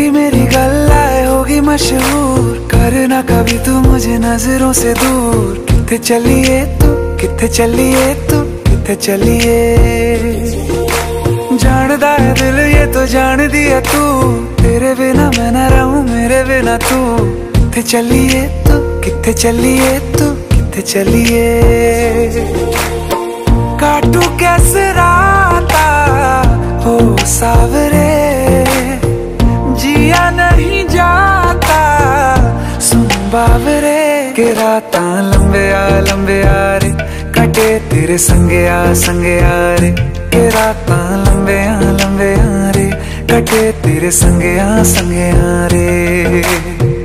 तेरी मेरी गल्लाए होगी मशहूर, करना कभी तू मुझे नजरों से दूर। किथे चलिए तू, किथे चलिए तू, किथे चलिए। जानदा है दिल ये तो जान दिया तू, तेरे बिना मैं ना रहूं मेरे बिना तू। किथे चलिए तू, किथे चलिए तू, किथे चलिए। काटू कैसे राता हो सावरे, जिया नहीं जाता सुन बावरे। के राता लंबे आ रे, कटे तेरे संगे आ रे। के राता लंबे आ रे, कटे तेरे संगे आ रे।